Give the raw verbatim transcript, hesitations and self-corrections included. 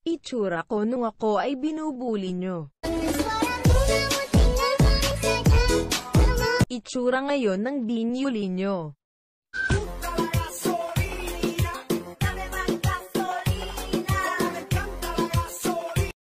itsura ko nung ako ay binubuli nyo. Itsura ngayon ng binyuli nyo.